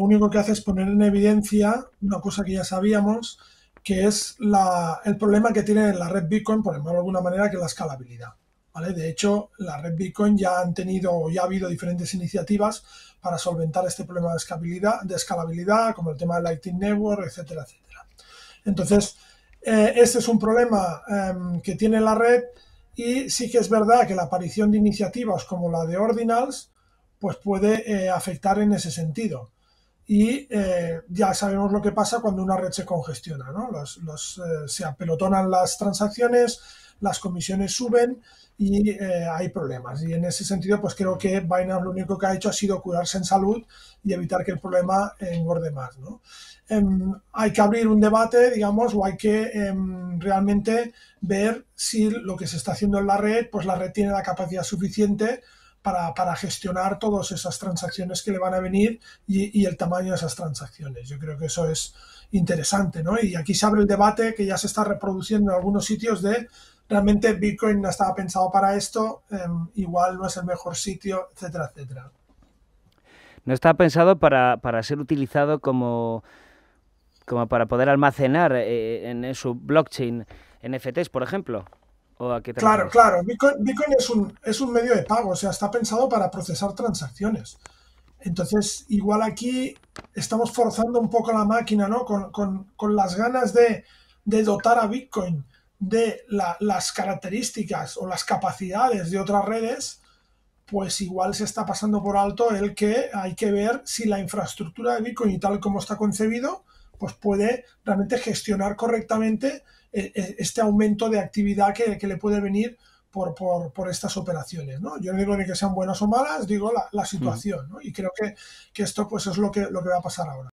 único que hace es poner en evidencia una cosa que ya sabíamos, que es el problema que tiene la red Bitcoin, por llamarlo de alguna manera, que es la escalabilidad. ¿Vale? De hecho, la red Bitcoin ya ha habido diferentes iniciativas para solventar este problema de escalabilidad, como el tema del Lightning Network, etcétera, etcétera. Entonces, este es un problema que tiene la red, y sí que es verdad que la aparición de iniciativas como la de Ordinals pues puede afectar en ese sentido. Y ya sabemos lo que pasa cuando una red se congestiona, ¿no? Se apelotonan las transacciones, las comisiones suben y hay problemas. Y en ese sentido, pues creo que Binance lo único que ha hecho ha sido curarse en salud y evitar que el problema engorde más, ¿no? Hay que abrir un debate, digamos, o hay que realmente ver si lo que se está haciendo en la red, pues la red tiene la capacidad suficiente para gestionar todas esas transacciones que le van a venir y el tamaño de esas transacciones. Yo creo que eso es interesante, ¿no? Y aquí se abre el debate que ya se está reproduciendo en algunos sitios de realmente Bitcoin no estaba pensado para esto, igual no es el mejor sitio, etcétera, etcétera. No está pensado para ser utilizado como para poder almacenar en su blockchain NFTs, por ejemplo. ¿O a qué te Claro, refieres? claro. Bitcoin es un medio de pago, o sea, está pensado para procesar transacciones. Entonces, igual aquí estamos forzando un poco la máquina, ¿no? Con las ganas de dotar a Bitcoin de las características o las capacidades de otras redes, pues igual se está pasando por alto el que hay que ver si la infraestructura de Bitcoin y tal como está concebido, pues puede realmente gestionar correctamente este aumento de actividad que le puede venir por estas operaciones, ¿no? Yo no digo ni que sean buenas o malas, digo la situación, ¿no? Y creo que esto pues es lo que va a pasar ahora.